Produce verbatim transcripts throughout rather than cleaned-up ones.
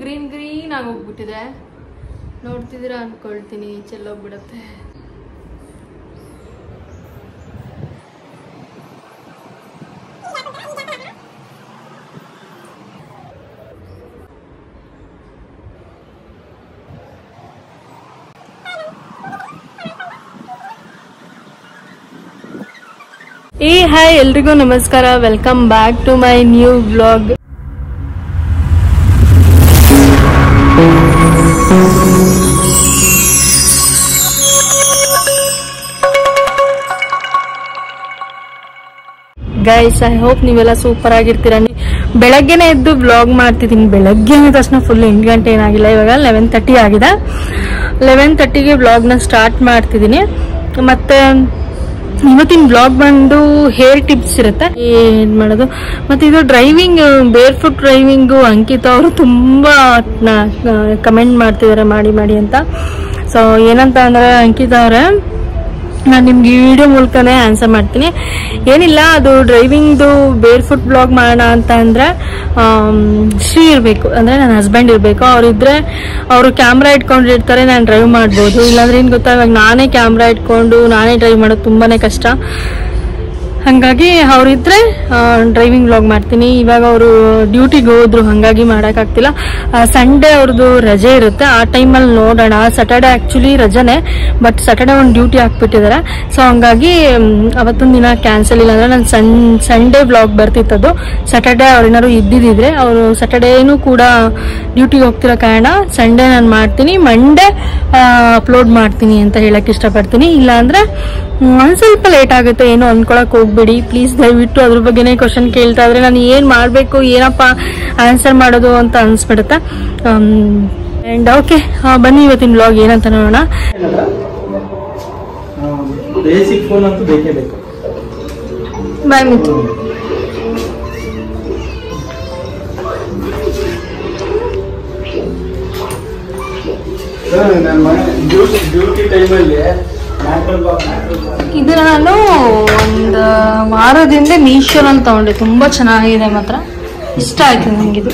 Green green ಆಗಿ ಹೋಗ್ಬಿಟ್ಟಿದೆ. ನೋಡ್ತಿದ್ದೀರಾ ಅನ್ಕೊಳ್ತೀನಿ, ಚೆಲ್ಲೋಗ್ಬಿಡತ್ತೆ. ಏ ಹಾಯ್, ಎಲ್ರಿಗೂ ನಮಸ್ಕಾರ. Welcome back to my new vlog. Guys, I hope ನೀವೆಲ್ಲ ಸೂಪರ್ ಆಗಿರ್ತೀರ. ಬೆಳಗ್ಗೆನೆ ಎದ್ದು ವ್ಲಾಗ್ ಮಾಡ್ತಿದ್ದೀನಿ. ಬೆಳಗ್ಗೆ ಅಂದ ತಕ್ಷಣ ಫುಲ್ ಎಂಟು ಗಂಟೆ ಏನಾಗಿಲ್ಲ, ಇವಾಗ ಲೆವೆನ್ ತರ್ಟಿ ಆಗಿದೆ. ಲೆವೆನ್ ತರ್ಟಿಗೆ ವ್ಲಾಗ್ನ ಸ್ಟಾರ್ಟ್ ಮಾಡ್ತಿದ್ದೀನಿ. ಮತ್ತೆ ಇವತ್ತಿನ ಬ್ಲಾಗ್ ಬಂದು ಹೇರ್ ಟಿಪ್ಸ್ ಇರುತ್ತೆ, ಏನ್ ಮಾಡೋದು. ಮತ್ತೆ ಇದು ಡ್ರೈವಿಂಗ್, ಬೇರ್ ಫುಟ್ ಡ್ರೈವಿಂಗು. ಅಂಕಿತಾ ಅವರು ತುಂಬಾ ಕಮೆಂಟ್ ಮಾಡ್ತಿದ್ದಾರೆ ಮಾಡಿ ಮಾಡಿ ಅಂತ. ಸೊ ಏನಂತ ಅಂದ್ರೆ, ಅಂಕಿತಾ ಅವರೇ, ನಾನು ನಿಮ್ಗೆ ಈ ವಿಡಿಯೋ ಮೂಲಕನೇ ಆನ್ಸರ್ ಮಾಡ್ತೀನಿ. ಏನಿಲ್ಲ, ಅದು ಡ್ರೈವಿಂಗ್ದು ಬೇರ್ ಫುಟ್ ಬ್ಲಾಗ್ ಮಾಡೋಣ ಅಂತ ಅಂದ್ರೆ ಶ್ರೀ ಇರಬೇಕು, ಅಂದ್ರೆ ನನ್ನ ಹಸ್ಬೆಂಡ್ ಇರಬೇಕು. ಅವರಿದ್ರೆ ಅವರು ಕ್ಯಾಮ್ರಾ ಇಟ್ಕೊಂಡಿರ್ತಾರೆ, ನಾನು ಡ್ರೈವ್ ಮಾಡ್ಬೋದು. ಇಲ್ಲಾಂದ್ರೆ ಏನು ಗೊತ್ತಾ, ಇವಾಗ ನಾನೇ ಕ್ಯಾಮ್ರಾ ಇಟ್ಕೊಂಡು ನಾನೇ ಡ್ರೈವ್ ಮಾಡೋದು ತುಂಬಾನೇ ಕಷ್ಟ. ಹಾಗಾಗಿ ಅವರಿದ್ರೆ ಡ್ರೈವಿಂಗ್ ವ್ಲಾಗ್ ಮಾಡ್ತೀನಿ. ಇವಾಗ ಅವರು ಡ್ಯೂಟಿಗೆ ಹೋದ್ರು, ಹಾಗಾಗಿ ಮಾಡೋಕ್ಕಾಗ್ತಿಲ್ಲ. ಸಂಡೇ ಅವ್ರದ್ದು ರಜೆ ಇರುತ್ತೆ, ಆ ಟೈಮಲ್ಲಿ ನೋಡೋಣ. ಸ್ಯಾಟರ್ಡೆ ಆ್ಯಕ್ಚುಲಿ ರಜೆನೇ, ಬಟ್ ಸ್ಯಾಟರ್ಡೆ ಒಂದು ಡ್ಯೂಟಿ ಹಾಕ್ಬಿಟ್ಟಿದ್ದಾರೆ. ಸೊ ಹಂಗಾಗಿ ಅವತ್ತೊಂದು ದಿನ ಕ್ಯಾನ್ಸಲ್. ಇಲ್ಲ ಅಂದರೆ ನಾನು ಸನ್ ಸಂಡೇ ವ್ಲಾಗ್ ಬರ್ತಿತ್ತದು. ಸ್ಯಾಟರ್ಡೆ ಅವ್ರೇನಾದ್ರು ಇದ್ದಿದ್ದಿದ್ರೆ, ಅವರು ಸ್ಯಾಟರ್ಡೇನೂ ಕೂಡ ಡ್ಯೂಟಿಗೆ ಹೋಗ್ತಿರೋ ಕಾರಣ ಸಂಡೇ ನಾನು ಮಾಡ್ತೀನಿ, ಮಂಡೇ ಅಪ್ಲೋಡ್ ಮಾಡ್ತೀನಿ ಅಂತ ಹೇಳಕ್ಕೆ ಇಷ್ಟಪಡ್ತೀನಿ. ಇಲ್ಲಾಂದರೆ ಒಂದು ಸ್ವಲ್ಪ ಲೇಟ್ ಆಗುತ್ತೆ, ಏನೋ ಅಂದ್ಕೊಳಕ್ ಹೋಗ್ಬೇಡಿ ಪ್ಲೀಸ್. ದಯವಿಟ್ಟು ಅದ್ರ ಬಗ್ಗೆನೇ ಕ್ವಶನ್ ಕೇಳ್ತಾ ಇದ್ರೆ ನಾನು ಏನ್ ಮಾಡ್ಬೇಕು, ಏನಪ್ಪ ಆನ್ಸರ್ ಮಾಡೋದು ಅಂತ ಅನ್ಸ್ಬಿಡುತ್ತೆ. ಅಂಡ್ ಓಕೆ, ಬನ್ನಿ ಇವತ್ತಿನ ವ್ಲಾಗ್ ಏನಂತ ನೋಡೋಣ. ಬೇಸಿಕ್ ಫೋನ್ ಅಂತೂ ಬೇಕೇ ಬೇಕು. ಬಾಯ್ ಮಿತ್ತು. ಡ್ಯೂಟಿ ಟೈಮಲ್ಲಿ ಇದು ನಾನು ಒಂದು ವಾರದಿಂದ ಮೀಶೋನಲ್ಲಿ ತಗೊಂಡೆ. ತುಂಬಾ ಚೆನ್ನಾಗಿದೆ, ಮಾತ್ರ ಇಷ್ಟ ಆಯ್ತು ನಂಗಿದು.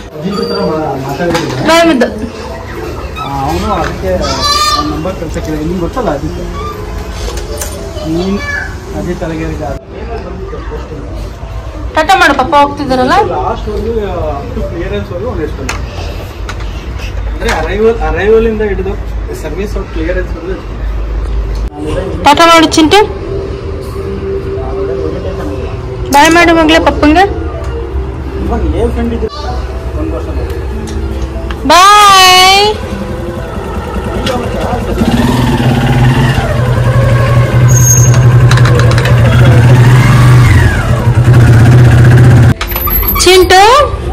ಅವನು ಅದಕ್ಕೆ ನಂಬರ್ ಕಳ್ಸಕ್ಕಿಲ್ಲ, ನಿಮ್ಗೆ ಗೊತ್ತಲ್ಲ ಅದಕ್ಕೆ. ನೀನು ಅದೇ ತಲೆಗೆ ಟಾಟಾ ಮಾಡು, ಪಪ್ಪ ಹೋಗ್ತಿದ್ದಾರಲ್ಲ. ಲಾಸ್ಟ್ ಒಂದು ಅಪ್ ಟು ಕ್ಲಿಯರೆನ್ಸ್ ವರೆಗೂ ಒಂದು ಎಷ್ಟು ಅಂದರೆ ಅರೈವಲ್ ಅರೈವಲಿಂದ ಹಿಡಿದು ಸರ್ವಿಸ್ ಆಫ್ ಕ್ಲಿಯರೆನ್ಸ್ ವರೆಗೂ ಟಾಟಾ ಮಾಡು ಚಿಂಟು. ಬಾಯ್ ಮಾಡು ಮಗಳೇ ಪಪ್ಪಂಗೆ. ಬಾಯ್. ಚಿಂಟು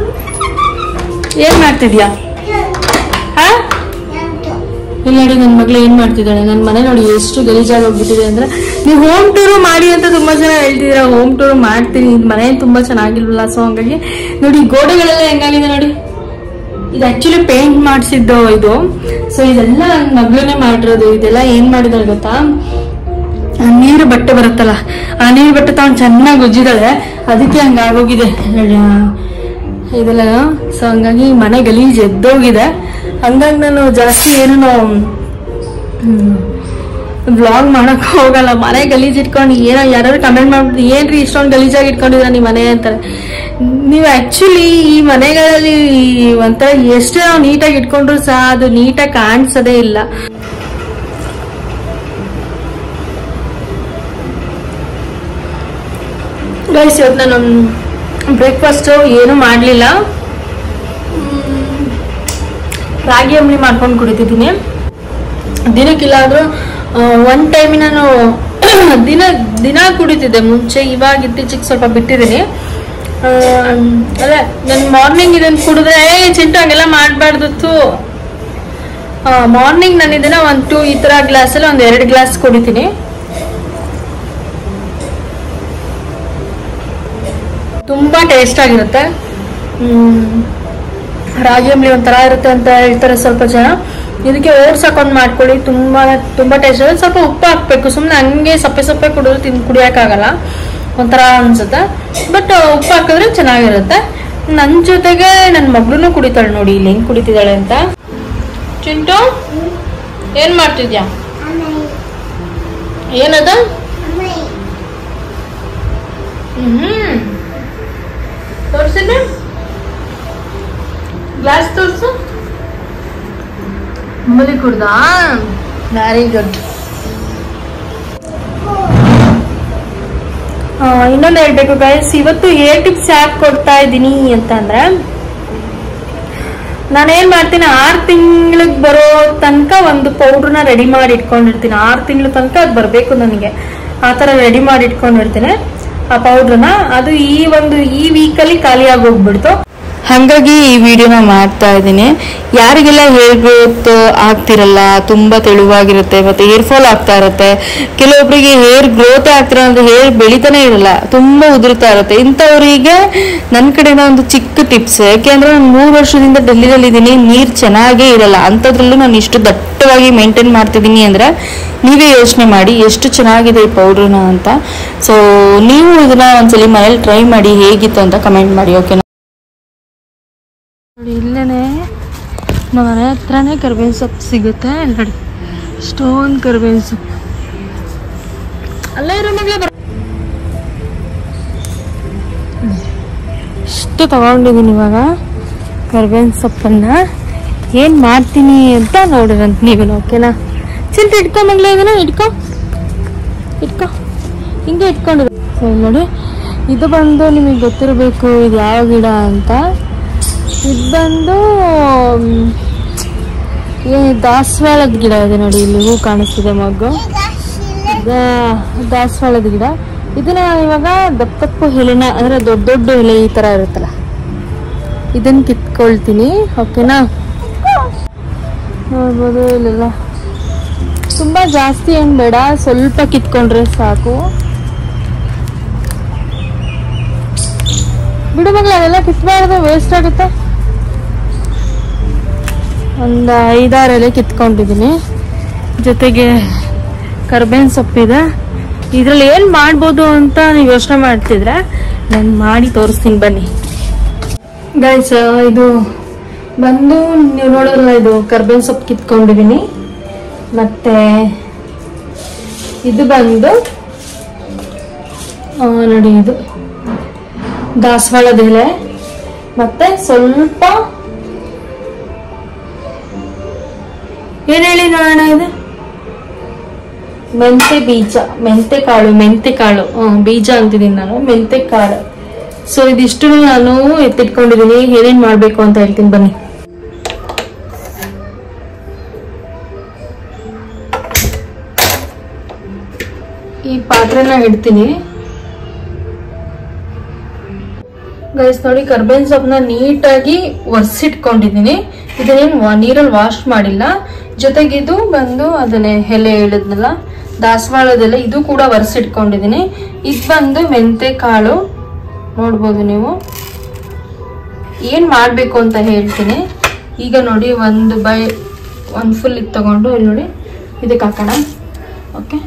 ಏನ್ ಮಾಡ್ತಿದ್ಯಾ? ಹಾ, ಇಲ್ಲ ನೋಡಿ, ನನ್ನ ಮಗಳು ಏನ್ ಮಾಡ್ತಿದ್ದಾಳೆ. ನನ್ನ ಮನೆ ನೋಡಿ ಎಷ್ಟು ಗಲೀಜಾಗಿ ಹೋಗ್ಬಿಟ್ಟಿದೆ ಅಂದ್ರೆ. ನೀವು ಹೋಮ್ ಟೂರು ಮಾಡಿ ಅಂತ ತುಂಬಾ ಜನ ಹೇಳ್ತಿದ್ದೀರಾ. ಹೋಮ್ ಟೂರ್ ಮಾಡ್ತೀನಿ, ಮನೆ ತುಂಬಾ ಚೆನ್ನಾಗಿಲ್ವಲ್ಲ. ಸೊ ಹಂಗಾಗಿ ನೋಡಿ, ಗೋಡೆಗಳೆಲ್ಲ ಹೆಂಗಾಗಿದೆ ನೋಡಿ. ಇದು ಆಕ್ಚುಲಿ ಪೇಂಟ್ ಮಾಡಿಸಿದ್ದು ಇದು. ಸೊ ಇದೆಲ್ಲ ನನ್ನ ಮಗಳನ್ನೇ ಮಾಡಿರೋದು. ಇದೆಲ್ಲ ಏನ್ ಮಾಡಿದಾಳೆ ಗೊತ್ತಾ, ನೀರು ಬಟ್ಟೆ ಬರುತ್ತಲ್ಲ, ಆ ನೀರು ಬಟ್ಟೆ ತಗೊಂಡು ಚೆನ್ನಾಗಿ ಉಜ್ಜಿದಾಳೆ, ಅದಕ್ಕೆ ಹಂಗಾಗೋಗಿದೆ ಇದೆಲ್ಲ. ಸೊ ಹಂಗಾಗಿ ಮನೆ ಗಲೀಜ್ ಎದ್ದೋಗಿದೆ. ಹಂಗಾಗಿ ನಾನು ಜಾಸ್ತಿ ಏನೋ ವ್ಲಾಗ್ ಮಾಡಕ್ ಹೋಗಲ್ಲ. ಮನೆ ಗಲೀಜ್ ಇಟ್ಕೊಂಡು ಏನೋ ಯಾರು ಕಮೆಂಟ್ ಮಾಡ್ಬಿಟ್ಟು, ಏನ್ರಿ ಇಷ್ಟೊಂದು ಗಲೀಜಾಗಿ ಇಟ್ಕೊಂಡಿದ್ರ ನಿಮ್ಮ ಮನೆ ಅಂತಾರೆ. ನೀವು ಆಕ್ಚುಲಿ ಈ ಮನೆಗಳಲ್ಲಿ ಒಂಥರ ಎಷ್ಟೇ ನಾವು ನೀಟಾಗಿ ಇಟ್ಕೊಂಡ್ರು ಸಹ ಅದು ನೀಟಾಗಿ ಕಾಣಿಸೋದೇ ಇಲ್ಲ. ಗೈಸ್, ಇವತ್ತು ನಾನು ಬ್ರೇಕ್ಫಾಸ್ಟ್ ಏನು ಮಾಡಲಿಲ್ಲ, ರಾಗಿ ಅಂಬಲಿ ಮಾಡ್ಕೊಂಡು ಕುಡಿತಿದ್ದೀನಿ. ದಿನಕ್ಕಿಲ್ಲಾದ್ರೂ ಒನ್ ಟೈಮ್ ನಾನು ದಿನ ದಿನ ಕುಡಿತಿದ್ದೆ ಮುಂಚೆ. ಇವಾಗ ಇತ್ತೀಚೆಗೆ ಸ್ವಲ್ಪ ಬಿಟ್ಟಿದ್ದೀನಿ. ಅದೇ ನಾನು ಮಾರ್ನಿಂಗ್ ಇದನ್ನು ಕುಡಿದ್ರೆ, ಏ ಚಿಂಟು ಹಂಗೆಲ್ಲ ಮಾಡಬಾರ್ದಿತ್ತು. ಮಾರ್ನಿಂಗ್ ನಾನು ಇದನ್ನ ಒಂದು ಟೂ ಈ ಥರ ಗ್ಲಾಸಲ್ಲಿ ಒಂದು ಎರಡು ಗ್ಲಾಸ್ ಕುಡಿತೀನಿ. ತುಂಬ ಟೇಸ್ಟ್ ಆಗಿರುತ್ತೆ. ರಾಗಿ ಅಂಬಲಿ ಒಂಥರ ಇರುತ್ತೆ ಅಂತ ಹೇಳ್ತಾರೆ ಸ್ವಲ್ಪ ಜನ. ಇದಕ್ಕೆ ಓಟ್ಸ್ ಹಾಕೊಂಡು ಮಾಡ್ಕೊಳ್ಳಿ, ತುಂಬಾ ತುಂಬಾ ಟೇಸ್ಟ್ ಇರುತ್ತೆ. ಸ್ವಲ್ಪ ಉಪ್ಪು ಹಾಕ್ಬೇಕು, ಸುಮ್ಮನೆ ಹಂಗೆ ಸಪ್ಪೆ ಸಪ್ಪೆ ಕುಡಿದ್ರೆ ತಿನ್ ಕುಡಿಯೋಕ್ಕಾಗಲ್ಲ, ಒಂಥರ ಅನ್ಸುತ್ತೆ. ಬಟ್ ಉಪ್ಪು ಹಾಕಿದ್ರೆ ಚೆನ್ನಾಗಿರುತ್ತೆ. ನನ್ ಜೊತೆಗೆ ನನ್ನ ಮಗಳೂ ಕುಡಿತಾಳೆ ನೋಡಿ, ಇಲ್ಲಿ ಹೆಂಗ್ ಕುಡಿತಿದ್ದಾಳೆ ಅಂತ. ಚಿಂಟು ಏನ್ ಮಾಡ್ತಿದ್ಯಾ? ಏನದ? ಹ್ಮ್ ತೋರ್ಸಿಲ್ಲ, ಗ್ಲಾಸ್ ತೋರ್ಸು. ಮಲಿ ಕುಡ್ದಾ? Very good. ಇನ್ನೊಂದು ಹೇಳ್ಬೇಕು ಗೈಸ್, ಇವತ್ತು ಏರ್ ಟಿಪ್ಸ್ ಯಾಕೆ ಕೊಡ್ತಾ ಇದ್ದೀನಿ ಅಂತಂದ್ರೆ, ನಾನೇನ್ ಮಾಡ್ತೀನಿ, ಆರು ತಿಂಗಳಿಗೆ ಬರೋ ತನಕ ಒಂದು ಪೌಡ್ರನ್ನ ರೆಡಿ ಮಾಡಿ ಇಟ್ಕೊಂಡಿರ್ತೀನಿ. ಆರು ತಿಂಗಳ ತನಕ ಅದು ಬರಬೇಕು ನನಗೆ, ಆ ಥರ ರೆಡಿ ಮಾಡಿ ಇಟ್ಕೊಂಡಿರ್ತೀನಿ ಆ ಪೌಡ್ರನ್ನ. ಅದು ಈ ಒಂದು ಈ ವೀಕಲ್ಲಿ ಖಾಲಿ ಆಗಿ ಹೋಗ್ಬಿಡ್ತು. ಹಾಗಾಗಿ ಈ ವಿಡಿಯೋನ ಮಾಡ್ತಾ ಇದ್ದೀನಿ. ಯಾರಿಗೆಲ್ಲ ಹೇರ್ ಗ್ರೋತ್ ಆಗ್ತಿರಲ್ಲ, ತುಂಬ ತೆಳುವಾಗಿರುತ್ತೆ ಮತ್ತು ಹೇರ್ ಫಾಲ್ ಆಗ್ತಾ ಇರುತ್ತೆ, ಕೆಲವೊಬ್ಬರಿಗೆ ಹೇರ್ ಗ್ರೋತ್ ಆಗ್ತಿರೋ ಅಂದ್ರೆ ಹೇರ್ ಬೆಳಿತಾನೆ ಇರಲ್ಲ, ತುಂಬ ಉದುರ್ತಾ ಇರುತ್ತೆ, ಇಂಥವರಿಗೆ ನನ್ನ ಕಡೆಯಿಂದ ಒಂದು ಚಿಕ್ಕ ಟಿಪ್ಸ್. ಯಾಕೆಂದ್ರೆ ನಾನು ಮೂರು ವರ್ಷದಿಂದ ಡೆಲ್ಲಿಯಲ್ಲಿ ಇದ್ದೀನಿ, ನೀರು ಚೆನ್ನಾಗೇ ಇರಲ್ಲ, ಅಂಥದ್ರಲ್ಲೂ ನಾನು ಇಷ್ಟು ದಟ್ಟವಾಗಿ ಮೇಂಟೈನ್ ಮಾಡ್ತಿದ್ದೀನಿ ಅಂದರೆ ನೀವೇ ಯೋಚನೆ ಮಾಡಿ ಎಷ್ಟು ಚೆನ್ನಾಗಿದೆ ಈ ಪೌಡ್ರನ್ನ ಅಂತ. ಸೊ ನೀವು ಇದನ್ನ ಒಂದ್ಸಲಿ ಮನೇಲಿ ಟ್ರೈ ಮಾಡಿ, ಹೇಗಿತ್ತು ಅಂತ ಕಮೆಂಟ್ ಮಾಡಿ, ಓಕೆನಾ? ನೋಡಿ ಇಲ್ಲೇನೆ ನಮ್ಮ ಮನೆ ಹತ್ರನೇ ಕರ್ಬೇವಿನ ಸೊಪ್ಪು ಸಿಗುತ್ತೆ ನೋಡಿ, ಸ್ಟೋನ್ ಕರ್ಬೇವಿನ ಸೊಪ್ಪು. ಅಲ್ಲೇ ಇರೋ ಮಗಳೇ ಬರ, ಇಷ್ಟು ತಗೊಂಡಿದ್ದೀನಿ ಇವಾಗ ಕರ್ಬೇವಿನ ಸೊಪ್ಪನ್ನ. ಏನು ಮಾಡ್ತೀನಿ ಅಂತ ನೋಡಿರಂತ ನೀವು, ಓಕೆನಾ? ಚಿಂತೆ ಇಟ್ಕೊ ಮಗಳೇ, ಇದನ್ನ ಇಟ್ಕೊ ಇಟ್ಕೊ ಹಿಂಗೆ ಇಟ್ಕೊಂಡಿರೋ. ಸೊ ನೋಡಿ, ಇದು ಬಂದು ನಿಮಗೆ ಗೊತ್ತಿರಬೇಕು ಇದು ಯಾವ ಗಿಡ ಅಂತ. ಇದು ಬಂದು ದಾಸವಾಳದ ಗಿಡ ಇದೆ ನೋಡಿ, ಇಲ್ಲಿ ಹೂ ಕಾಣಿಸ್ತಿದೆ ಮಗು, ದಾಸವಾಳದ ಗಿಡ. ಇದನ್ನ ಇವಾಗ ದಪ್ಪ ದಪ್ಪ ಎಲೆನ ಅಂದ್ರೆ ದೊಡ್ಡ ದೊಡ್ಡ ಎಲೆ ಈ ತರ ಇರುತ್ತಲ್ಲ, ಇದನ್ನ ಕಿತ್ಕೊಳ್ತೀನಿ, ಓಕೆನಾ? ನೋಡ್ಬೋದು ಇಲ್ಲೆಲ್ಲ ತುಂಬಾ ಜಾಸ್ತಿ ಏನ್ ಬೇಡ, ಸ್ವಲ್ಪ ಕಿತ್ಕೊಂಡ್ರೆ ಸಾಕು. ಬಿಡು ಮಗಳು, ಅವೆಲ್ಲ ಕಿತ್ಬಾರ್ದು, ವೇಸ್ಟ್ ಆಗುತ್ತೆ. ಒಂದು ಐದಾರು ಎಲೆ ಕಿತ್ಕೊಂಡಿದ್ದೀನಿ, ಜೊತೆಗೆ ಕರ್ಬೇವಿನ ಸೊಪ್ಪಿದೆ. ಇದ್ರಲ್ಲಿ ಏನ್ ಮಾಡ್ಬೋದು ಅಂತ ನೀವು ಯೋಚನೆ ಮಾಡ್ತಿದ್ರೆ ನಾನು ಮಾಡಿ ತೋರಿಸ್ತೀನಿ ಬನ್ನಿ ಗೈಸ್. ಇದು ಬಂದು ನೀವು ನೋಡಿದ್ರಲ್ಲ, ಇದು ಕರ್ಬೇವಿನ ಸೊಪ್ಪು ಕಿತ್ಕೊಂಡಿದ್ದೀನಿ. ಮತ್ತೆ ಇದು ಬಂದು ನೋಡಿ, ಇದು ದಾಸವಾಳದ ಎಲೆ, ಮತ್ತೆ ಸ್ವಲ್ಪ ಏನ್ ಹೇಳಿ ನೋಡೋಣ, ಇದು ಮೆಂತೆ ಬೀಜ, ಮೆಂತೆ ಕಾಳು, ಮೆಂತೆ ಕಾಳು ಹ್ಮ್ ಬೀಜ ಅಂತಿದ್ದೀನಿ ನಾನು, ಮೆಂತೆ ಕಾಳು. ಸೊ ಇದಿಷ್ಟು ನಾನು ಎತ್ತಿಟ್ಕೊಂಡಿದ್ದೀನಿ. ಏನೇನ್ ಮಾಡ್ಬೇಕು ಅಂತ ಹೇಳ್ತೀನಿ ಬನ್ನಿ. ಈ ಪಾತ್ರೆನ ಇಡ್ತೀನಿ ಗೈಸ್. ನೋಡಿ, ಕರ್ಬೇವಿನ ಸೊಪ್ಪನ್ನ ನೀಟಾಗಿ ಒರೆಸಿಟ್ಕೊಂಡಿದ್ದೀನಿ. ಇದನ್ನೇನು ನೀರಲ್ಲಿ ವಾಶ್ ಮಾಡಿಲ್ಲ. ಜೊತೆಗೆ ಇದು ಬಂದು ಅದನ್ನೇ ಎಲೆ ಹೇಳಿದ್ನಲ್ಲ ದಾಸವಾಳದೆಲೆ, ಇದು ಕೂಡ ಒರೆಸಿಟ್ಕೊಂಡಿದ್ದೀನಿ. ಇದು ಬಂದು ಮೆಂತೆ ಕಾಳು, ನೋಡ್ಬೋದು ನೀವು. ಏನ್ ಮಾಡ್ಬೇಕು ಅಂತ ಹೇಳ್ತೀನಿ ಈಗ. ನೋಡಿ, ಒಂದು ಬೈ ಒಂದು ಫುಲ್ ಇದು ತಗೊಂಡು ಇಲ್ಲಿ ನೋಡಿ ಇದಕ್ಕೆ ಹಾಕೋಣ, ಓಕೆ?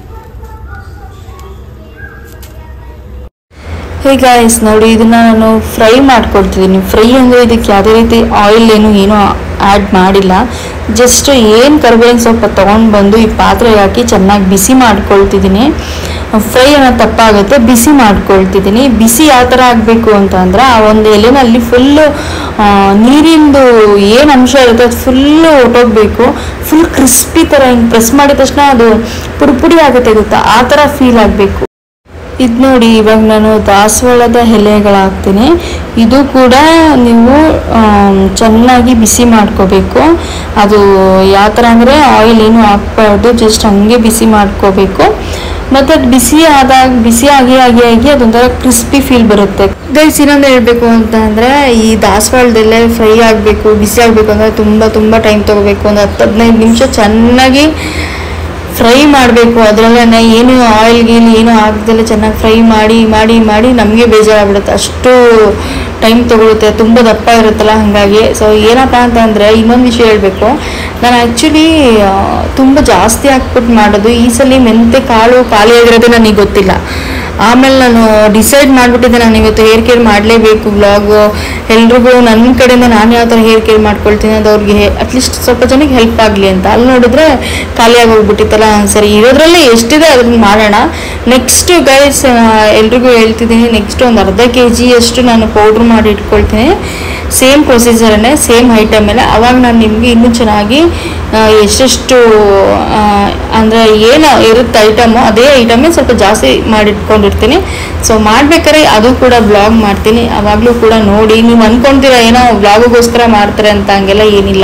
ಹೇ ಗಾಯ್ಸ್, ನೋಡಿ ಇದನ್ನ ನಾನು ಫ್ರೈ ಮಾಡ್ಕೊಡ್ತಿದ್ದೀನಿ. ಫ್ರೈ ಅಂದರೆ ಇದಕ್ಕೆ ಯಾವುದೇ ರೀತಿ ಆಯಿಲ್ ಏನು ಏನೂ ಆ್ಯಡ್ ಮಾಡಿಲ್ಲ. ಜಸ್ಟ್ ಏನು ಕರ್ಬೇವಿನ ಸೊಪ್ಪು ತೊಗೊಂಡು ಬಂದು ಈ ಪಾತ್ರೆಗೆ ಹಾಕಿ ಚೆನ್ನಾಗಿ ಬಿಸಿ ಮಾಡ್ಕೊಳ್ತಿದ್ದೀನಿ. ಫ್ರೈ ಅನ್ನೋ ತಪ್ಪಾಗುತ್ತೆ, ಬಿಸಿ ಮಾಡ್ಕೊಳ್ತಿದ್ದೀನಿ. ಬಿಸಿ ಯಾವ ಥರ ಆಗಬೇಕು ಅಂತ ಅಂದರೆ, ಆ ಒಂದು ಎಲೆನಲ್ಲಿ ಫುಲ್ಲು ನೀರಿಂದು ಏನು ಅಂಶ ಇರುತ್ತೆ ಅದು ಫುಲ್ಲು ಹೊಟ್ಟೋಗ್ಬೇಕು. ಫುಲ್ ಕ್ರಿಸ್ಪಿ ಥರ ಹಿಂಗೆ ಪ್ರೆಸ್ ಮಾಡಿದ ತಕ್ಷಣ ಅದು ಪುಡಿ ಪುಡಿ ಆಗುತ್ತೆ ಗೊತ್ತಾ, ಆ ಥರ ಫೀಲ್ ಆಗಬೇಕು. ಇದು ನೋಡಿ, ಇವಾಗ ನಾನು ದಾಸವಾಳದ ಎಲೆಗಳು ಹಾಕ್ತೀನಿ. ಇದು ಕೂಡ ನೀವು ಚೆನ್ನಾಗಿ ಬಿಸಿ ಮಾಡ್ಕೋಬೇಕು. ಅದು ಯಾವ ಥರ ಅಂದರೆ ಆಯಿಲ್ ಏನು ಹಾಕ್ಬಾರ್ದು, ಜಸ್ಟ್ ಹಂಗೆ ಬಿಸಿ ಮಾಡ್ಕೋಬೇಕು. ಮತ್ತು ಅದು ಬಿಸಿ ಆದಾಗ ಬಿಸಿ ಆಗಿ ಆಗಿ ಆಗಿ ಅದೊಂಥರ ಕ್ರಿಸ್ಪಿ ಫೀಲ್ ಬರುತ್ತೆ ಗೈಸ್. ಇನ್ನೊಂದು ಹೇಳಬೇಕು ಅಂತ ಅಂದರೆ, ಈ ದಾಸವಾಳದೆಲೆ ಫ್ರೈ ಆಗಬೇಕು, ಬಿಸಿ ಆಗಬೇಕು ಅಂದರೆ ತುಂಬ ತುಂಬ ಟೈಮ್ ತೊಗೋಬೇಕು. ಒಂದು ಹತ್ತು ಹದಿನೈದು ನಿಮಿಷ ಚೆನ್ನಾಗಿ ಫ್ರೈ ಮಾಡಬೇಕು. ಅದರಲ್ಲೇ ಏನು ಆಯಿಲ್ ಗೀಲ್ ಏನು ಹಾಕ್ದಲ್ಲೇ ಚೆನ್ನಾಗಿ ಫ್ರೈ ಮಾಡಿ ಮಾಡಿ ಮಾಡಿ ನಮಗೆ ಬೇಜಾರಾಗ್ಬಿಡುತ್ತೆ. ಅಷ್ಟು ಟೈಮ್ ತೊಗೊಳುತ್ತೆ, ತುಂಬ ದಪ್ಪ ಇರುತ್ತಲ್ಲ ಹಾಗಾಗಿ. ಸೊ ಏನಪ್ಪ ಅಂತಂದರೆ ಇನ್ನೊಂದು ವಿಷಯ ಹೇಳಬೇಕು, ನಾನು ಆ್ಯಕ್ಚುಲಿ ತುಂಬ ಜಾಸ್ತಿ ಹಾಕ್ಬಿಟ್ಟು ಮಾಡೋದು. ಈ ಸಲ ಮೆಂತೆ ಕಾಳು ಖಾಲಿ ಆಗಿರೋದೇ ನನಗೆ ಗೊತ್ತಿಲ್ಲ. ಆಮೇಲೆ ನಾನು ಡಿಸೈಡ್ ಮಾಡಿಬಿಟ್ಟಿದ್ದೆ ನಾನು ಇವತ್ತು ಹೇರ್ ಕೇರ್ ಮಾಡಲೇಬೇಕು ವ್ಲಾಗು. ಎಲ್ರಿಗೂ ನನ್ನ ಕಡೆಯಿಂದ ನಾನು ಯಾವ ಥರ ಹೇರ್ ಕೇರ್ ಮಾಡ್ಕೊಳ್ತೀನಿ ಅದು ಅವ್ರಿಗೆ ಅಟ್ಲೀಸ್ಟ್ ಸ್ವಲ್ಪ ಜನಕ್ಕೆ ಹೆಲ್ಪ್ ಆಗಲಿ ಅಂತ. ಅಲ್ಲಿ ನೋಡಿದ್ರೆ ಖಾಲಿಯಾಗಿ ಹೋಗ್ಬಿಟ್ಟಿತ್ತಲ್ಲ, ಸರಿ ಇರೋದ್ರಲ್ಲೇ ಎಷ್ಟಿದೆ ಅದನ್ನ ಮಾಡೋಣ. ನೆಕ್ಸ್ಟ್ ಗೈಸ್ ಎಲ್ರಿಗೂ ಹೇಳ್ತಿದ್ದೀನಿ, ನೆಕ್ಸ್ಟ್ ಒಂದು ಅರ್ಧ ಕೆ ಜಿಯಷ್ಟು ನಾನು ಪೌಡ್ರ್ ಮಾಡಿ ಇಟ್ಕೊಳ್ತೀನಿ. ಸೇಮ್ ಪ್ರೊಸೀಜರನ್ನೇ, ಸೇಮ್ ಐಟಮೆಲ್ಲ. ಅವಾಗ ನಾನು ನಿಮಗೆ ಇನ್ನೂ ಚೆನ್ನಾಗಿ ಎಷ್ಟೆಷ್ಟು ಅಂದರೆ ಏನು ಇರುತ್ತೆ ಐಟಮು, ಅದೇ ಐಟಮೇ ಸ್ವಲ್ಪ ಜಾಸ್ತಿ ಮಾಡಿಟ್ಕೊಂಡಿರ್ತೀನಿ. ಸೊ ಮಾಡ್ಬೇಕಾದ್ರೆ ಅದು ಕೂಡ ಬ್ಲಾಗ್ ಮಾಡ್ತೀನಿ, ಅವಾಗಲೂ ಕೂಡ ನೋಡಿ. ನೀವು ಅಂದ್ಕೊಳ್ತೀರ ಏನೋ ಬ್ಲಾಗಿಗೋಸ್ಕರ ಮಾಡ್ತಾರೆ ಅಂತ, ಹಂಗೆಲ್ಲ ಏನಿಲ್ಲ.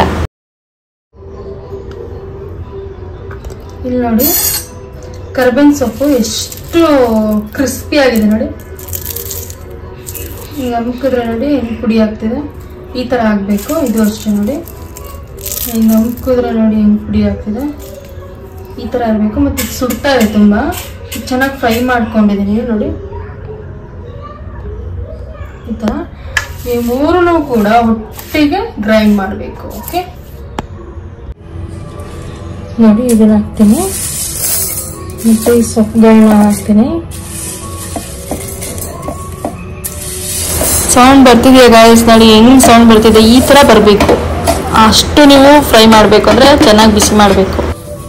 ಇಲ್ಲಿ ನೋಡಿ ಕರ್ಬೇವಿನ ಸೊಪ್ಪು ಎಷ್ಟು ಕ್ರಿಸ್ಪಿ ಆಗಿದೆ ನೋಡಿ. ಈಗ ಅಮ್ಕಿದ್ರೆ ನೋಡಿ ಹೆಂಗೆ ಪುಡಿ ಆಗ್ತಿದೆ, ಈ ಥರ ಆಗಬೇಕು. ಇದು ಅಷ್ಟೇ ನೋಡಿ, ಹಿಂಗೆ ಅಮ್ಕಿದ್ರೆ ನೋಡಿ ಹೆಂಗೆ ಪುಡಿ ಆಗ್ತಿದೆ, ಈ ಥರ ಇರಬೇಕು. ಮತ್ತು ಇದು ಸುಡ್ತಾ ಇದೆ ತುಂಬ, ಚೆನ್ನಾಗಿ ಫ್ರೈ ಮಾಡ್ಕೊಂಡಿದ್ದೀನಿ ನೋಡಿ ಈ ಥರ. ಈ ಮೂರನ್ನು ಕೂಡ ಒಟ್ಟಿಗೆ ಗ್ರೈಂಡ್ ಮಾಡಬೇಕು. ಓಕೆ ನೋಡಿ ಇದನ್ನ ಹಾಕ್ತೀನಿ, ಮತ್ತು ಈ ಸೊಪ್ಪುಗಳನ್ನ ಹಾಕ್ತೀನಿ. ಸೌಂಡ್ ಬರ್ತಿದೆಯಾ ಗಾಯ್ಸ್? ನೋಡಿ ಹೆಂಗೆ ಸೌಂಡ್ ಬರ್ತಿದೆ, ಈ ಥರ ಬರಬೇಕು. ಅಷ್ಟು ನೀವು ಫ್ರೈ ಮಾಡಬೇಕು, ಅಂದರೆ ಚೆನ್ನಾಗಿ ಬಿಸಿ ಮಾಡಬೇಕು.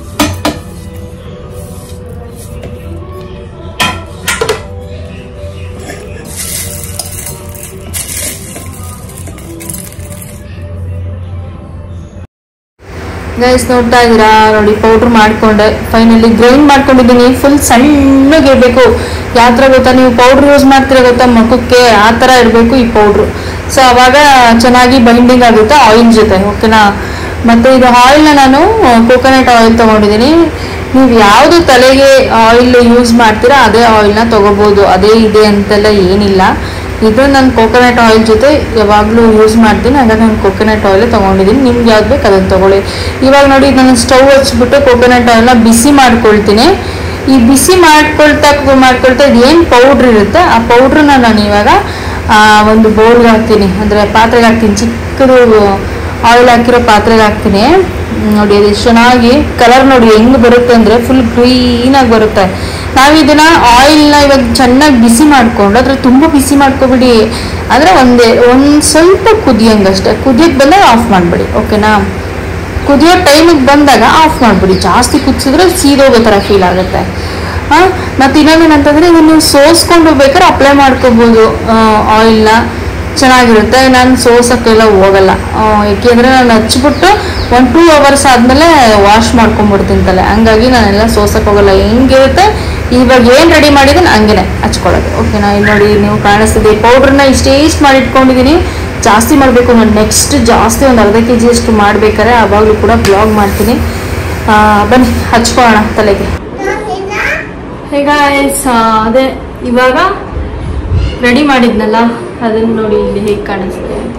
ಗೈಸ್ ನೋಡ್ತಾ ಇದ್ದೀರಾ ನೋಡಿ, ಪೌಡ್ರ್ ಮಾಡಿಕೊಂಡೆ. ಫೈನಲಿ ಗ್ರೈಂಡ್ ಮಾಡ್ಕೊಂಡಿದ್ದೀನಿ. ಫುಲ್ ಸಣ್ಣಗಿರಬೇಕು. ಯಾವ ಥರ ಗೊತ್ತಾ, ನೀವು ಪೌಡ್ರ್ ಯೂಸ್ ಮಾಡ್ತೀರಾ ಗೊತ್ತಾ ಮುಖಕ್ಕೆ, ಆ ಥರ ಇರಬೇಕು ಈ ಪೌಡ್ರು. ಸೊ ಅವಾಗ ಚೆನ್ನಾಗಿ ಬೈಂಡಿಂಗ್ ಆಗುತ್ತೆ ಆಯಿಲ್ ಜೊತೆ. ಓಕೆನಾ? ಮತ್ತು ಇದು ಆಯಿಲ್ನ ನಾನು ಕೋಕೋನಟ್ ಆಯಿಲ್ ತೊಗೊಂಡಿದ್ದೀನಿ. ನೀವು ಯಾವುದು ತಲೆಗೆ ಆಯಿಲ್ ಯೂಸ್ ಮಾಡ್ತೀರಾ ಅದೇ ಆಯಿಲ್ನ ತೊಗೋಬೋದು, ಅದೇ ಇದೆ ಅಂತೆಲ್ಲ ಏನಿಲ್ಲ. ಇದು ನಾನು ಕೋಕೋನಟ್ ಆಯಿಲ್ ಜೊತೆ ಯಾವಾಗಲೂ ಯೂಸ್ ಮಾಡ್ತೀನಿ, ಹಾಗಾಗಿ ನಾನು ಕೋಕೋನಟ್ ಆಯಿಲ್ ತೊಗೊಂಡಿದ್ದೀನಿ. ನಿಮ್ಗೆ ಯಾವ್ದು ಬೇಕು ಅದನ್ನು ತೊಗೊಳ್ಳಿ. ಇವಾಗ ನೋಡಿ ನಾನು ಸ್ಟವ್ ಹಚ್ಬಿಟ್ಟು ಕೋಕೋನಟ್ ಆಯಿಲ್ನ ಬಿಸಿ ಮಾಡ್ಕೊಳ್ತೀನಿ. ಈ ಬಿಸಿ ಮಾಡ್ಕೊಳ್ತಾ ಮಾಡ್ಕೊಳ್ತಾ ಇದು ಏನು ಪೌಡ್ರ್ ಇರುತ್ತೆ ಆ ಪೌಡ್ರನ್ನ ನಾನು ಇವಾಗ ಒಂದು ಬೌಲ್ಗೆ ಹಾಕ್ತೀನಿ, ಅಂದರೆ ಪಾತ್ರೆಗೆ ಹಾಕ್ತೀನಿ. ಚಿಕ್ಕದು ಆಯಿಲ್ ಹಾಕಿರೋ ಪಾತ್ರೆಗೆ ಹಾಕ್ತೀನಿ. ನೋಡಿ ಅದು ಚೆನ್ನಾಗಿ ಕಲರ್ ನೋಡಿ ಹೆಂಗೆ ಬರುತ್ತೆ ಅಂದರೆ ಫುಲ್ ಗ್ರೀನಾಗಿ ಬರುತ್ತೆ. ನಾವು ಇದನ್ನು ಆಯಿಲ್ನ ಇವಾಗ ಚೆನ್ನಾಗಿ ಬಿಸಿ ಮಾಡಿಕೊಂಡು, ಅದ್ರ ತುಂಬ ಬಿಸಿ ಮಾಡ್ಕೊಬಿಡಿ, ಅಂದರೆ ಒಂದೇ ಒಂದು ಸ್ವಲ್ಪ ಕುದಿಯಂಗಷ್ಟೇ. ಕುದಿಯೋಕ್ಕೆ ಬಂದಾಗ ಆಫ್ ಮಾಡಿಬಿಡಿ. ಓಕೆನಾ? ಕುದಿಯೋ ಟೈಮಿಗೆ ಬಂದಾಗ ಆಫ್ ಮಾಡಿಬಿಡಿ. ಜಾಸ್ತಿ ಕುದಿಸಿದ್ರೆ ಸೀದೋಗೋ ಥರ ಫೀಲ್ ಆಗುತ್ತೆ. ಹಾಂ, ಮತ್ತು ಇನ್ನೊಂದೇನಂತಂದರೆ ಇದನ್ನು ನೀವು ಸೋಸ್ಕೊಂಡು ಹೋಗ್ಬೇಕಾದ್ರೆ ಅಪ್ಲೈ ಮಾಡ್ಕೊಬೋದು ಆಯಿಲ್ನ, ಚೆನ್ನಾಗಿರುತ್ತೆ. ನಾನು ಸೋಸೋಕ್ಕೆಲ್ಲ ಹೋಗಲ್ಲ, ಏಕೆಂದರೆ ನಾನು ಹಚ್ಬಿಟ್ಟು ಒಂದು ಟೂ ಅವರ್ಸ್ ಆದಮೇಲೆ ವಾಶ್ ಮಾಡ್ಕೊಂಬಿಡ್ತೀನಿ ತಲೆ. ಹಂಗಾಗಿ ನಾನೆಲ್ಲ ಸೋಸೋಕ್ಕೆ ಹೋಗಲ್ಲ. ಹೆಂಗಿರುತ್ತೆ ಇವಾಗ ಏನು ರೆಡಿ ಮಾಡಿದ್ದೀನಿ ಹಂಗೆ ಹಚ್ಕೊಳ್ಳೋದು. ಓಕೆನಾ? ಇಲ್ಲಿ ನೋಡಿ ನೀವು ಕಾಣಿಸ್ತಿದೆ ಪೌಡ್ರನ್ನ ಇಷ್ಟೇ ಇಷ್ಟು ಮಾಡಿ ಇಟ್ಕೊಂಡಿದ್ದೀನಿ. ಜಾಸ್ತಿ ಮಾಡಬೇಕು ನಾನು, ನೆಕ್ಸ್ಟ್ ಜಾಸ್ತಿ ಒಂದು ಅರ್ಧ ಕೆ ಜಿಯಷ್ಟು ಮಾಡಬೇಕಾರೆ ಆವಾಗಲೂ ಕೂಡ ಬ್ಲಾಗ್ ಮಾಡ್ತೀನಿ. ಬನ್ನಿ ಹಚ್ಕೊಳ್ಳೋಣ ತಲೆಗೆ. ಹೇಗ ಅದೇ ಇವಾಗ ರೆಡಿ ಮಾಡಿದ್ನಲ್ಲ ಅದನ್ನು ನೋಡಿ ಇಲ್ಲಿ ಹೇಗೆ ಕಾಣಿಸ್ತಿದೆ ಅಂತ.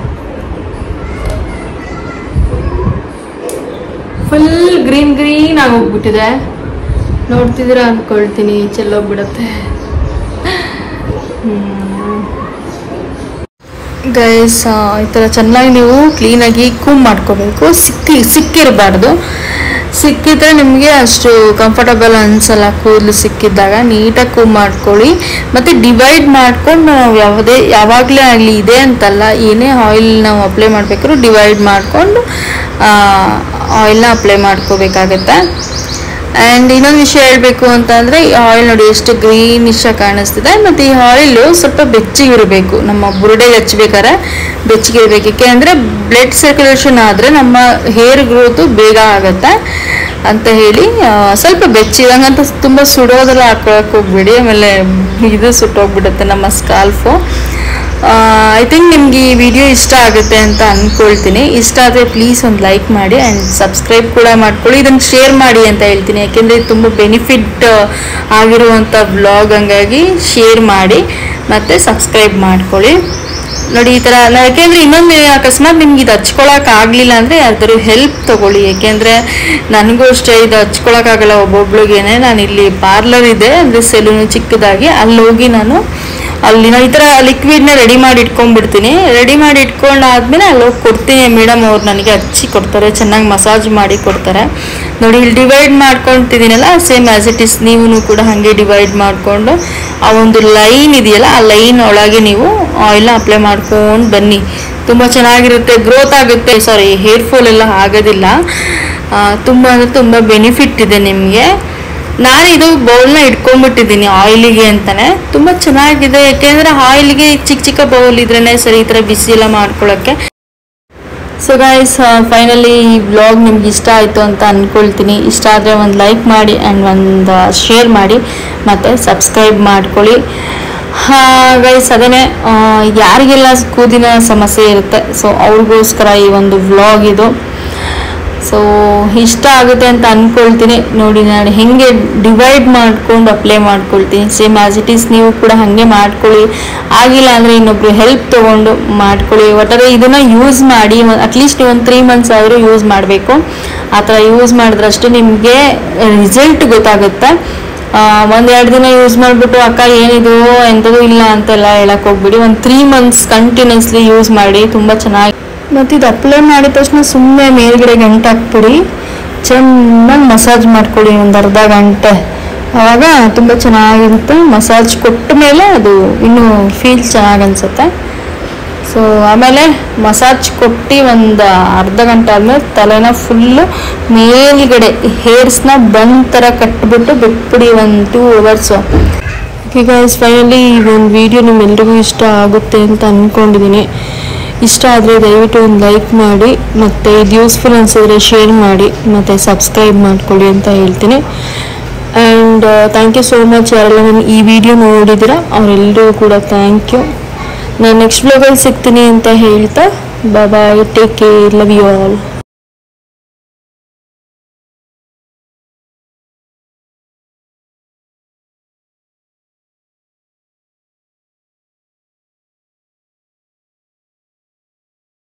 ಫುಲ್ ಗ್ರೀನ್ ಗ್ರೀನ್ ಆಗಿ ಹೋಗ್ಬಿಟ್ಟಿದೆ. ನೋಡ್ತಿದ್ದೀರಾ ಅಂದ್ಕೊಳ್ತೀನಿ, ಚೆಲ್ಲೋಗ್ಬಿಡತ್ತೆ. ಗೈಸ್ ಈ ಥರ ಚೆನ್ನಾಗಿ ನೀವು ಕ್ಲೀನಾಗಿ ಕೂಮ್ ಮಾಡ್ಕೋಬೇಕು. ಸಿಕ್ಕಿ ಸಿಕ್ಕಿರಬಾರ್ದು. ಸಿಕ್ಕಿದ್ರೆ ನಿಮಗೆ ಅಷ್ಟು ಕಂಫರ್ಟಬಲ್ ಅನಿಸಲ್ಲ. ಕೂದಲು ಸಿಕ್ಕಿದ್ದಾಗ ನೀಟಾಗಿ ಕೂಮ್ ಮಾಡ್ಕೊಳ್ಳಿ. ಮತ್ತು ಡಿವೈಡ್ ಮಾಡ್ಕೊಂಡು ನಾವು ಯಾವುದೇ ಯಾವಾಗಲೇ ಆಗಲಿ ಇದೆ ಅಂತಲ್ಲ, ಏನೇ ಆಯಿಲ್ ನಾವು ಅಪ್ಲೈ ಮಾಡಬೇಕಾದ್ರೂ ಡಿವೈಡ್ ಮಾಡಿಕೊಂಡು ಆಯಿಲ್ನ ಅಪ್ಲೈ ಮಾಡ್ಕೋಬೇಕಾಗತ್ತೆ. ಆ್ಯಂಡ್ ಇನ್ನೊಂದು ವಿಷಯ ಹೇಳಬೇಕು ಅಂತಂದರೆ ಈ ಆಯಿಲ್ ನೋಡಿ ಎಷ್ಟು ಗ್ರೀನಿಶಾಗಿ ಕಾಣಿಸ್ತಿದೆ. ಮತ್ತು ಈ ಆಯಿಲು ಸ್ವಲ್ಪ ಬೆಚ್ಚಗಿರಬೇಕು. ನಮ್ಮ ಬುರುಡೆಗೆ ಹಚ್ಬೇಕಾದ್ರೆ ಬೆಚ್ಚಗಿರಬೇಕು. ಏಕೆ ಅಂದರೆ ಬ್ಲಡ್ ಸರ್ಕ್ಯುಲೇಷನ್ ಆದರೆ ನಮ್ಮ ಹೇರ್ ಗ್ರೋತು ಬೇಗ ಆಗುತ್ತೆ ಅಂತ ಹೇಳಿ ಸ್ವಲ್ಪ ಬೆಚ್ಚಿದಂಗಂತ ತುಂಬ ಸುಡೋದೆಲ್ಲ ಹಾಕೊಳಕ್ಕೆ ಹೋಗ್ಬೇಡಿ, ಆಮೇಲೆ ಇದು ಸುಟ್ಟೋಗ್ಬಿಡುತ್ತೆ ನಮ್ಮ ಸ್ಕಾಲ್ಫು. ಐ ಥಿಂಕ್ ನಿಮಗೆ ಈ ವಿಡಿಯೋ ಇಷ್ಟ ಆಗುತ್ತೆ ಅಂತ ಅಂದ್ಕೊಳ್ತೀನಿ. ಇಷ್ಟ ಆದರೆ ಪ್ಲೀಸ್ ಒಂದು ಲೈಕ್ ಮಾಡಿ ಆ್ಯಂಡ್ ಸಬ್ಸ್ಕ್ರೈಬ್ ಕೂಡ ಮಾಡ್ಕೊಳ್ಳಿ. ಇದನ್ನು ಶೇರ್ ಮಾಡಿ ಅಂತ ಹೇಳ್ತೀನಿ, ಯಾಕೆಂದರೆ ಇದು ತುಂಬ ಬೆನಿಫಿಟ್ ಆಗಿರುವಂಥ ವ್ಲಾಗ್, ಹಂಗಾಗಿ ಶೇರ್ ಮಾಡಿ ಮತ್ತು ಸಬ್ಸ್ಕ್ರೈಬ್ ಮಾಡ್ಕೊಳ್ಳಿ. ನೋಡಿ ಈ ಥರ. ಯಾಕೆಂದರೆ ಇನ್ನೊಂದು ಅಕಸ್ಮಾತ್ ನಿಮ್ಗೆ ಇದು ಹಚ್ಕೊಳಕ್ಕೆ ಆಗಲಿಲ್ಲ ಅಂದರೆ ಯಾರ್ದಾರು ಹೆಲ್ಪ್ ತೊಗೊಳ್ಳಿ. ಏಕೆಂದರೆ ನನಗೂ ಅಷ್ಟೇ ಇದು ಹಚ್ಕೊಳಕ್ಕಾಗಲ್ಲ ಒಬ್ಬೊಬ್ಳಿಗೇನೆ. ನಾನು ಇಲ್ಲಿ ಪಾರ್ಲರ್ ಇದೆ ಅಂದರೆ ಸೆಲೂನು ಚಿಕ್ಕದಾಗಿ, ಅಲ್ಲಿ ಹೋಗಿ ನಾನು ಅಲ್ಲಿ ನಾನು ಈ ಥರ ಲಿಕ್ವಿಡ್ನ ರೆಡಿ ಮಾಡಿ ಇಟ್ಕೊಂಡ್ಬಿಡ್ತೀನಿ. ರೆಡಿ ಮಾಡಿ ಇಟ್ಕೊಂಡಾದ್ಮೇಲೆ ಅಲ್ಲಿ ಹೋಗಿ ಕೊಡ್ತೀನಿ. ಮೇಡಮ್ ಅವ್ರು ನನಗೆ ಹಚ್ಚಿ ಕೊಡ್ತಾರೆ, ಚೆನ್ನಾಗಿ ಮಸಾಜ್ ಮಾಡಿ ಕೊಡ್ತಾರೆ. ನೋಡಿ ಇಲ್ಲಿ ಡಿವೈಡ್ ಮಾಡ್ಕೊತಿದ್ದೀನಲ್ಲ, ಸೇಮ್ ಆ್ಯಸ್ ಇಟ್ ಇಸ್ ನೀವು ಕೂಡ ಹಾಗೆ ಡಿವೈಡ್ ಮಾಡಿಕೊಂಡು ಆ ಒಂದು ಲೈನ್ ಇದೆಯಲ್ಲ, ಆ ಲೈನ್ ಒಳಗೆ ನೀವು ಆಯಿಲ್ನ ಅಪ್ಲೈ ಮಾಡ್ಕೊಂಡು ಬನ್ನಿ. ತುಂಬ ಚೆನ್ನಾಗಿರುತ್ತೆ, ಗ್ರೋತ್ ಆಗುತ್ತೆ, ಸಾರಿ ಹೇರ್ ಫಾಲ್ ಎಲ್ಲ ಆಗೋದಿಲ್ಲ. ತುಂಬ ಅಂದರೆ ತುಂಬ ಬೆನಿಫಿಟ್ ಇದೆ ನಿಮಗೆ. ನಾನು ಇದು ಬೌಲ್ನ ಇಟ್ಕೊಂಡ್ಬಿಟ್ಟಿದ್ದೀನಿ ಆಯಿಲಿಗೆ ಅಂತಾನೆ. ತುಂಬ ಚೆನ್ನಾಗಿದೆ, ಯಾಕೆಂದರೆ ಆಯಿಲ್ಗೆ ಚಿಕ್ಕ ಚಿಕ್ಕ ಬೌಲ್ ಇದ್ರೇ ಸರಿ ಈ ಥರ ಬಿಸಿ ಎಲ್ಲ ಮಾಡ್ಕೊಳ್ಳೋಕ್ಕೆ. ಸೊ ಗೈಸ್, ಫೈನಲಿ ಈ ವ್ಲಾಗ್ ನಿಮ್ಗೆ ಇಷ್ಟ ಆಯಿತು ಅಂತ ಅಂದ್ಕೊಳ್ತೀನಿ. ಇಷ್ಟ ಆದರೆ ಒಂದು ಲೈಕ್ ಮಾಡಿ ಆ್ಯಂಡ್ ಒಂದು ಶೇರ್ ಮಾಡಿ ಮತ್ತು ಸಬ್ಸ್ಕ್ರೈಬ್ ಮಾಡ್ಕೊಳ್ಳಿ. ಗೈಸ್, ಅದನ್ನೇ ಯಾರಿಗೆಲ್ಲ ಕೂದಿನ ಸಮಸ್ಯೆ ಇರುತ್ತೆ, ಸೊ ಅವ್ರಿಗೋಸ್ಕರ ಈ ಒಂದು ವ್ಲಾಗ್ ಇದು. ಸೊ ಇಷ್ಟ ಆಗುತ್ತೆ ಅಂತ ಅಂದ್ಕೊಳ್ತೀನಿ. ನೋಡಿ ನಾನು ಹೇಗೆ ಡಿವೈಡ್ ಮಾಡ್ಕೊಂಡು ಅಪ್ಲೈ ಮಾಡ್ಕೊಳ್ತೀನಿ, ಸೇಮ್ ಆ್ಯಸ್ ಇಟ್ ಈಸ್ ನೀವು ಕೂಡ ಹಾಗೆ ಮಾಡ್ಕೊಳ್ಳಿ. ಆಗಿಲ್ಲ ಅಂದರೆ ಇನ್ನೊಬ್ರು ಹೆಲ್ಪ್ ತೊಗೊಂಡು ಮಾಡ್ಕೊಳ್ಳಿ. ಒಟ್ಟಾರೆ ಇದನ್ನು ಯೂಸ್ ಮಾಡಿ ಅಟ್ಲೀಸ್ಟ್ ಒಂದು ತ್ರೀ ಮಂತ್ಸ್ ಆದರೂ ಯೂಸ್ ಮಾಡಬೇಕು. ಆ ಥರ ಯೂಸ್ ಮಾಡಿದ್ರಷ್ಟೇ ನಿಮಗೆ ರಿಸಲ್ಟ್ ಗೊತ್ತಾಗುತ್ತೆ. ಒಂದೆರಡು ದಿನ ಯೂಸ್ ಮಾಡಿಬಿಟ್ಟು ಅಕ್ಕ ಏನಿದು ಎಂಥದ್ದು ಇಲ್ಲ ಅಂತೆಲ್ಲ ಹೇಳಕ್ಕೆ ಹೋಗ್ಬಿಡಿ. ಒಂದು ತ್ರೀ ಮಂತ್ಸ್ ಕಂಟಿನ್ಯೂಸ್ಲಿ ಯೂಸ್ ಮಾಡಿ, ತುಂಬ ಚೆನ್ನಾಗಿ. ಮತ್ತು ಇದು ಅಪ್ಲೈ ಮಾಡಿದ ತಕ್ಷಣ ಸುಮ್ಮನೆ ಮೇಲ್ಗಡೆ ಗಂಟೆ ಹಾಕ್ಬಿಡಿ, ಚೆನ್ನಾಗಿ ಮಸಾಜ್ ಮಾಡ್ಕೊಳ್ಳಿ ಒಂದು ಅರ್ಧ ಗಂಟೆ. ಆವಾಗ ತುಂಬ ಚೆನ್ನಾಗಿರುತ್ತೆ. ಮಸಾಜ್ ಕೊಟ್ಟ ಮೇಲೆ ಅದು ಇನ್ನೂ ಫೀಲ್ ಚೆನ್ನಾಗಿ ಅನಿಸುತ್ತೆ. ಸೊ ಆಮೇಲೆ ಮಸಾಜ್ ಕೊಟ್ಟು ಒಂದು ಅರ್ಧ ಗಂಟೆ ಆದಮೇಲೆ ತಲೆನ ಫುಲ್ಲು ಮೇಲ್ಗಡೆ ಹೇರ್ಸ್ನ ಬಂದ್ ಥರ ಕಟ್ಬಿಟ್ಟು ಬಿಟ್ಬಿಡಿ ಒಂದು two hours. Okay guys, finally ಈ ಒಂದು ವಿಡಿಯೋ ನಿಮ್ಮೆಲ್ರಿಗೂ ಇಷ್ಟ ಆಗುತ್ತೆ ಅಂತ ಅಂದ್ಕೊಂಡಿದ್ದೀನಿ. ಇಷ್ಟ ಆದರೆ ದಯವಿಟ್ಟು ಒಂದು ಲೈಕ್ ಮಾಡಿ, ಮತ್ತು ಇದು ಯೂಸ್ಫುಲ್ ಅನಿಸಿದ್ರೆ ಶೇರ್ ಮಾಡಿ, ಮತ್ತು ಸಬ್ಸ್ಕ್ರೈಬ್ ಮಾಡ್ಕೊಳ್ಳಿ ಅಂತ ಹೇಳ್ತೀನಿ. And thank you so much ಯಾರೆಲ್ಲ ನಾನು ಈ ವಿಡಿಯೋ ನೋಡಿದ್ದೀರಾ ಅವರೆಲ್ಲರೂ ಕೂಡ ಥ್ಯಾಂಕ್ ಯು. ನಾನು ನೆಕ್ಸ್ಟ್ ವ್ಲಾಗಲ್ಲಿ ಸಿಗ್ತೀನಿ ಅಂತ ಹೇಳ್ತಾ bye bye, take care, love you all.